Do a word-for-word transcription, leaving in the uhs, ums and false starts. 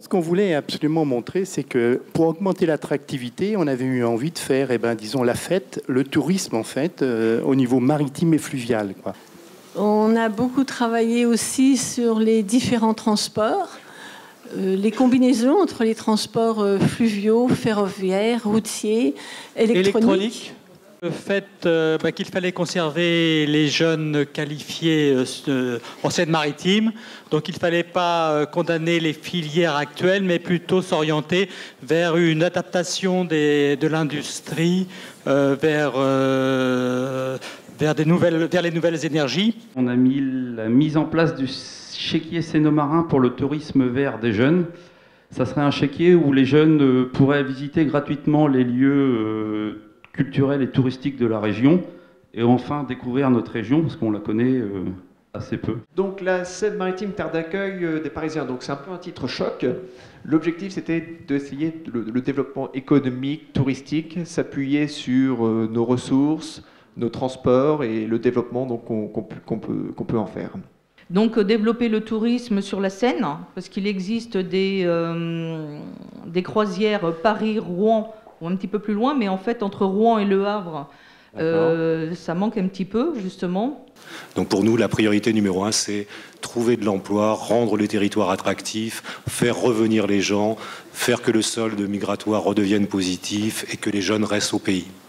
Ce qu'on voulait absolument montrer, c'est que pour augmenter l'attractivité, on avait eu envie de faire, eh ben, disons, la fête, le tourisme, en fait, euh, au niveau maritime et fluvial, quoi. On a beaucoup travaillé aussi sur les différents transports, euh, les combinaisons entre les transports euh, fluviaux, ferroviaires, routiers, électroniques. Électronique. Le fait euh, bah, qu'il fallait conserver les jeunes qualifiés euh, en Seine-Maritime, donc il ne fallait pas euh, condamner les filières actuelles, mais plutôt s'orienter vers une adaptation des, de l'industrie, euh, vers, euh, vers, des nouvelles, vers les nouvelles énergies. On a mis la mise en place du chéquier Sénomarin pour le tourisme vert des jeunes. Ça serait un chéquier où les jeunes euh, pourraient visiter gratuitement les lieux euh, culturels et touristiques de la région, et enfin découvrir notre région, parce qu'on la connaît euh, assez peu. Donc la Seine-Maritime, terre d'accueil euh, des Parisiens, donc c'est un peu un titre choc. L'objectif, c'était d'essayer le, le développement économique, touristique, s'appuyer sur euh, nos ressources, nos transports et le développement donc, qu'on, qu'on, qu'on peut, qu'on peut en faire. Donc développer le tourisme sur la Seine, parce qu'il existe des, euh, des croisières Paris-Rouen, ou un petit peu plus loin, mais en fait, entre Rouen et Le Havre, euh, ça manque un petit peu, justement. Donc pour nous, la priorité numéro un, c'est trouver de l'emploi, rendre les territoires attractifs, faire revenir les gens, faire que le solde migratoire redevienne positif et que les jeunes restent au pays.